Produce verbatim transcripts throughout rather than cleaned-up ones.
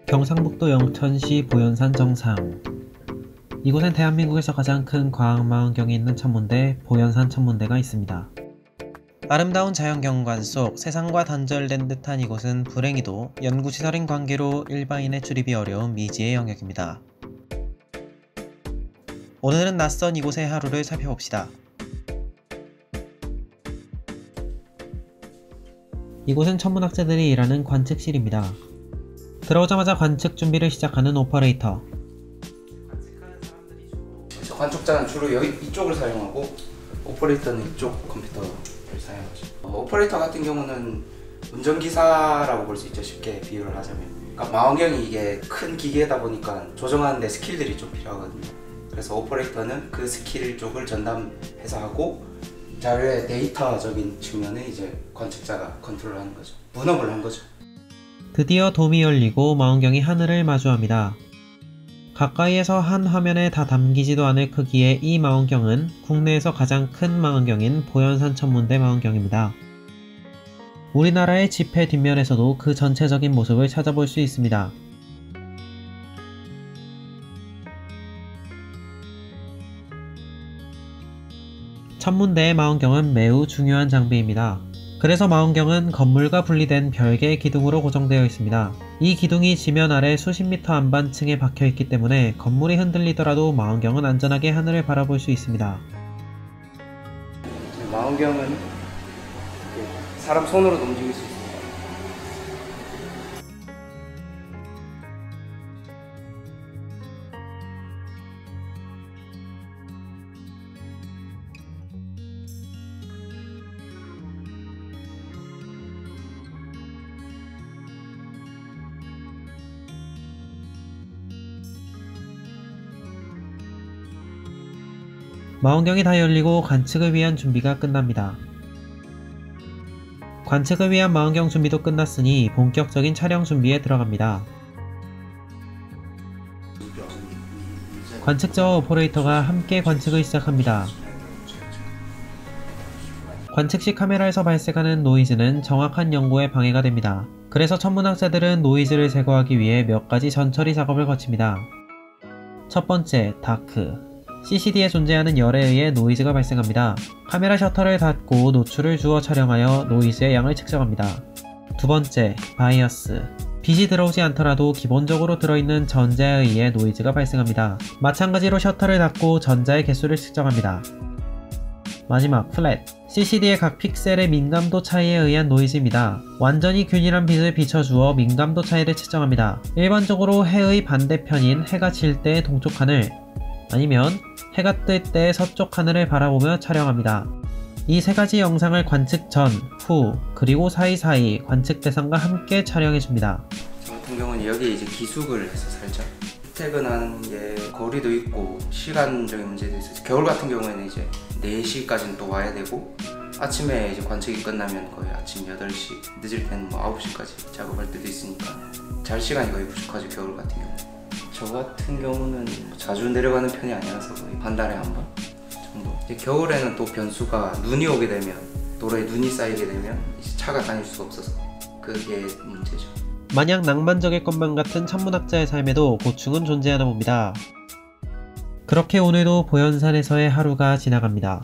경상북도 영천시 보현산 정상. 이곳엔 대한민국에서 가장 큰 과학망원경이 있는 천문대 보현산 천문대가 있습니다. 아름다운 자연경관 속 세상과 단절된 듯한 이곳은 불행히도 연구시설인 관계로 일반인의 출입이 어려운 미지의 영역입니다. 오늘은 낯선 이곳의 하루를 살펴봅시다. 이곳은 천문학자들이 일하는 관측실입니다. 들어오자마자 관측 준비를 시작하는 오퍼레이터. 관측자는 주로 여기 이쪽을 사용하고 오퍼레이터는 이쪽 컴퓨터를 사용하죠. 어, 오퍼레이터 같은 경우는 운전기사라고 볼 수 있죠. 쉽게 비유를 하자면. 그러니까 망원경이 이게 큰 기계다 보니까 조정하는 데 스킬들이 좀 필요하거든요. 그래서 오퍼레이터는 그 스킬 쪽을 전담해서 하고 자료의 데이터적인 측면은 이제 관측자가 컨트롤하는 거죠. 분업을 한 거죠. 드디어 돔이 열리고 망원경이 하늘을 마주합니다. 가까이에서 한 화면에 다 담기지도 않을 크기의 이 망원경은 국내에서 가장 큰 망원경인 보현산 천문대 망원경입니다. 우리나라의 지폐 뒷면에서도 그 전체적인 모습을 찾아볼 수 있습니다. 천문대의 망원경은 매우 중요한 장비입니다. 그래서 망원경은 건물과 분리된 별개의 기둥으로 고정되어 있습니다. 이 기둥이 지면 아래 수십 미터 안반층에 박혀있기 때문에 건물이 흔들리더라도 망원경은 안전하게 하늘을 바라볼 수 있습니다. 망원경은 사람 손으로도 움직일 수 있습니다. 망원경이 다 열리고 관측을 위한 준비가 끝납니다. 관측을 위한 망원경 준비도 끝났으니 본격적인 촬영 준비에 들어갑니다. 관측자와 오퍼레이터가 함께 관측을 시작합니다. 관측 시 카메라에서 발생하는 노이즈는 정확한 연구에 방해가 됩니다. 그래서 천문학자들은 노이즈를 제거하기 위해 몇 가지 전처리 작업을 거칩니다. 첫 번째, 다크. 씨씨디에 존재하는 열에 의해 노이즈가 발생합니다. 카메라 셔터를 닫고 노출을 주어 촬영하여 노이즈의 양을 측정합니다. 두 번째, 바이어스. 빛이 들어오지 않더라도 기본적으로 들어있는 전자에 의해 노이즈가 발생합니다. 마찬가지로 셔터를 닫고 전자의 개수를 측정합니다. 마지막, 플랫. 씨씨디의 각 픽셀의 민감도 차이에 의한 노이즈입니다. 완전히 균일한 빛을 비춰주어 민감도 차이를 측정합니다. 일반적으로 해의 반대편인 해가 질 때의 동쪽 하늘, 아니면 해가 뜰 때 서쪽 하늘을 바라보며 촬영합니다. 이 세 가지 영상을 관측 전, 후, 그리고 사이사이 관측 대상과 함께 촬영해줍니다. 저 같은 경우는 여기에 이제 기숙을 해서 살짝 퇴근하는 게 거리도 있고 시간적인 문제도 있어서 겨울 같은 경우에는 이제 네 시까지는 또 와야 되고 아침에 이제 관측이 끝나면 거의 아침 여덟 시, 늦을 때는 뭐 아홉 시까지 작업할 때도 있으니까 잘 시간이 거의 부족하죠, 겨울 같은 경우. 저 같은 경우는 자주 내려가는 편이 아니라서 거의 한 달에 한 번 정도. 이제 겨울에는 또 변수가 눈이 오게 되면, 도로에 눈이 쌓이게 되면 이제 차가 다닐 수가 없어서 그게 문제죠. 마냥 낭만적일 것만 같은 천문학자의 삶에도 고충은 존재하나 봅니다. 그렇게 오늘도 보현산에서의 하루가 지나갑니다.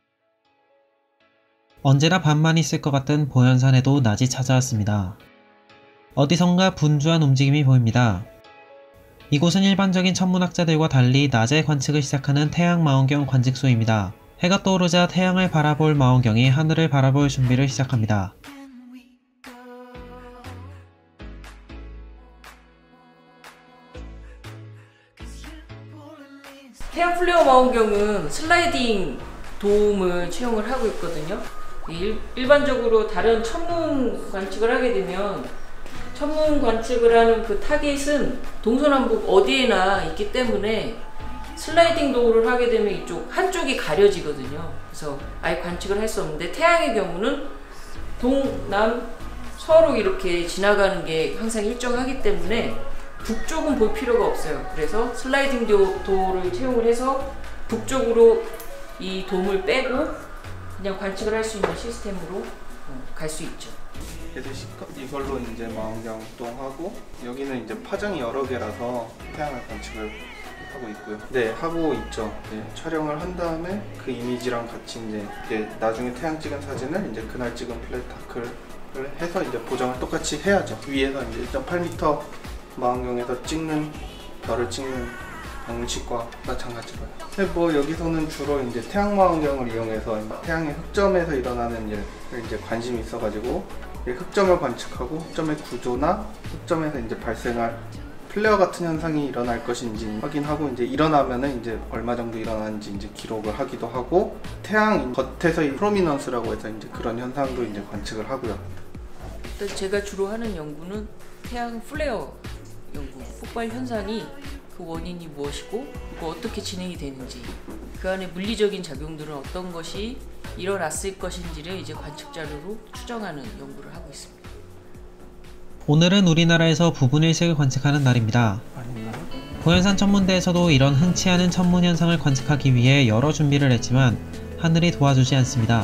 언제나 밤만 있을 것 같던 보현산에도 낮이 찾아왔습니다. 어디선가 분주한 움직임이 보입니다. 이곳은 일반적인 천문학자들과 달리 낮에 관측을 시작하는 태양망원경 관측소입니다. 해가 떠오르자 태양을 바라볼 망원경이 하늘을 바라볼 준비를 시작합니다. 태양 플레어 망원경은 슬라이딩 돔을 채용을 하고 있거든요. 일, 일반적으로 다른 천문 관측을 하게 되면 천문 관측을 하는 그 타겟은 동서남북 어디에나 있기 때문에 슬라이딩 도어를 하게 되면 이쪽 한쪽이 가려지거든요. 그래서 아예 관측을 할 수 없는데 태양의 경우는 동남 서로 이렇게 지나가는 게 항상 일정하기 때문에 북쪽은 볼 필요가 없어요. 그래서 슬라이딩 도어를 채용을 해서 북쪽으로 이 돔을 빼고 그냥 관측을 할 수 있는 시스템으로 갈 수 있죠. 그래서 이걸로 이제 망원경 동하고 여기는 이제 파장이 여러 개라서 태양을 관측을 하고 있고요. 네, 하고 있죠. 네, 촬영을 한 다음에 그 이미지랑 같이 이제 이게 나중에 태양 찍은 사진을 이제 그날 찍은 플랫 다크를 해서 이제 보정을 똑같이 해야죠. 위에서 이제 일 점 팔 미터 망원경에서 찍는 별을 찍는 방식과 마찬가지로요. 근데 뭐 여기서는 주로 이제 태양 망원경을 이용해서 태양의 흑점에서 일어나는 일을 이제 관심이 있어가지고 흑점을 관측하고 흑점의 구조나 흑점에서 이제 발생할 플레어 같은 현상이 일어날 것인지 확인하고 이제 일어나면은 이제 얼마 정도 일어나는지 이제 기록을 하기도 하고 태양 겉에서의 프로미넌스라고 해서 이제 그런 현상도 이제 관측을 하고요. 일단 제가 주로 하는 연구는 태양 플레어 연구, 폭발 현상이 그 원인이 무엇이고 그거 어떻게 진행이 되는지 그 안에 물리적인 작용들은 어떤 것이 일어났을 것인지를 이제 관측 자료로 추정하는 연구를 하고 있습니다. 오늘은 우리나라에서 부분일식을 관측하는 날입니다. 보현산 천문대에서도 이런 흔치 않은 천문 현상을 관측하기 위해 여러 준비를 했지만 하늘이 도와주지 않습니다.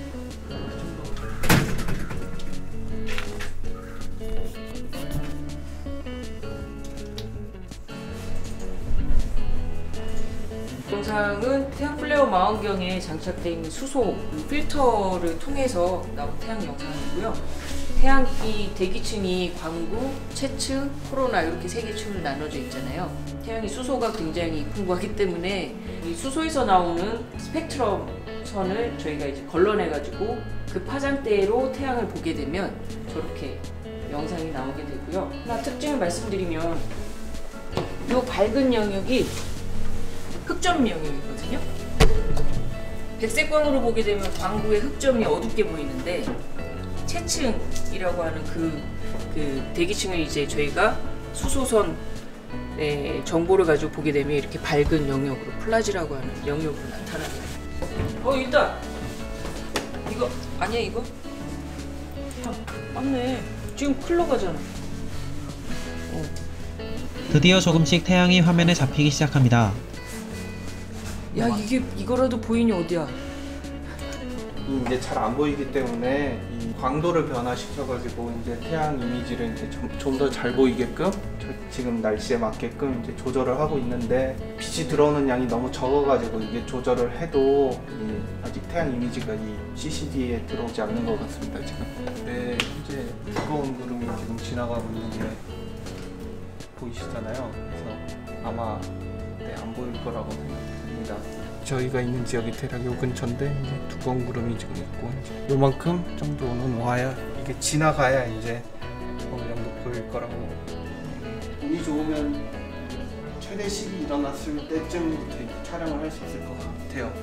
영상은 태양 플레어 망원경에 장착되어 있는 수소 필터를 통해서 나온 태양 영상이고요. 태양이 대기층이 광구, 채층, 코로나 이렇게 세 개 층으로 나눠져 있잖아요. 태양이 수소가 굉장히 풍부하기 때문에 이 수소에서 나오는 스펙트럼 선을 저희가 이제 걸러내가지고 그 파장대로 태양을 보게 되면 저렇게 영상이 나오게 되고요. 하나 특징을 말씀드리면 이 밝은 영역이 흑점 영역이거든요. 백색광으로 보게 되면 광구의 흑점이 어둡게 보이는데 채층이라고 하는 그, 그 대기층을 이제 저희가 수소선의 정보를 가지고 보게 되면 이렇게 밝은 영역으로 플라지라고 하는 영역으로 나타납니다. 어 있다. 이거 아니야 이거? 아, 맞네. 지금 클로 가잖아. 어. 드디어 조금씩 태양이 화면에 잡히기 시작합니다. 야 이게 이거라도 보이니 어디야? 이제 잘 안 보이기 때문에 이 광도를 변화시켜가지고 이제 태양 이미지를 이제 좀 더 잘 보이게끔 지금 날씨에 맞게끔 이제 조절을 하고 있는데 빛이 들어오는 양이 너무 적어가지고 이게 조절을 해도 아직 태양 이미지가 이 씨씨디에 들어오지 않는 것 같습니다 지금. 네, 현재 두꺼운 구름이 지금 지나가고 있는 게 보이시잖아요. 그래서 아마 네, 안 보일 거라고 생각됩니다. 저희가 있는 지역이 대략 요 근처인데 이제 두꺼운 구름이 지금 있고 이제 요만큼 정도는 와야 이게 지나가야 이제 어느 정도 보일 거라고. 운이 좋으면 최대식이 일어났을 때쯤부터 촬영을 할 수 있을 것 같아요.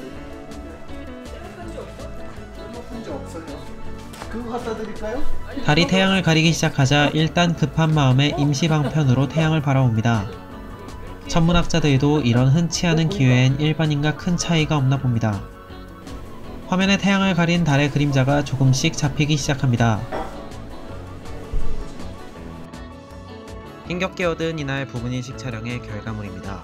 편지 없어요. 그거 갖다 드릴까요? 달이 태양을 가리기 시작하자 일단 급한 마음에 임시 방편으로 태양을 바라봅니다. 천문학자들도 이런 흔치 않은 기회엔 일반인과 큰 차이가 없나 봅니다. 화면에 태양을 가린 달의 그림자가 조금씩 잡히기 시작합니다. 힘겹게 얻은 이날 부분일식 촬영의 결과물입니다.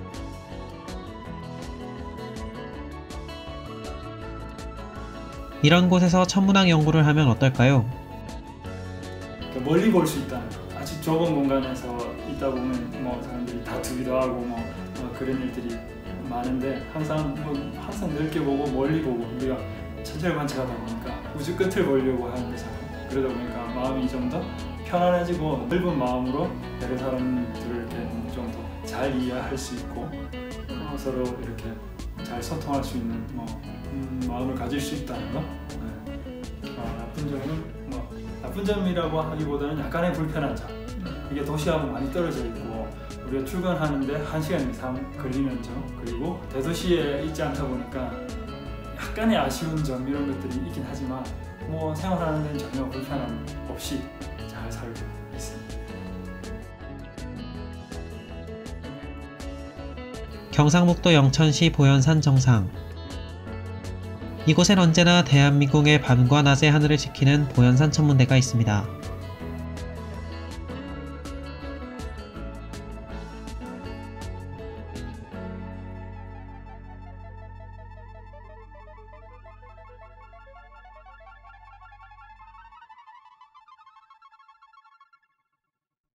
이런 곳에서 천문학 연구를 하면 어떨까요? 멀리 볼 수 있다는 거. 아주 좁은 공간에서 있다 보면 뭐 사람들이 다투기도 하고 뭐, 뭐 그런 일들이 많은데 항상 뭐 항상 넓게 보고 멀리 보고 우리가 천체를 관측하다 보니까 우주 끝을 보려고 하는 거잖아요. 그러다 보니까 마음이 좀 더 편안해지고 넓은 마음으로 여러 사람들을 좀 더 잘 이해할 수 있고 어, 서로 이렇게 잘 소통할 수 있는 뭐 음, 마음을 가질 수 있다는 거. 네. 어, 나쁜 점은 뭐 나쁜 점이라고 하기보다는 약간의 불편하죠. 이게 도시하고 많이 떨어져 있고 우리가 출근하는데 한 시간 이상 걸리는 점, 그리고 대도시에 있지 않다 보니까 약간의 아쉬운 점 이런 것들이 있긴 하지만 뭐 생활하는 데는 전혀 불편함 없이 잘 살고 있습니다. 경상북도 영천시 보현산 정상. 이곳엔 언제나 대한민국의 밤과 낮의 하늘을 지키는 보현산 천문대가 있습니다.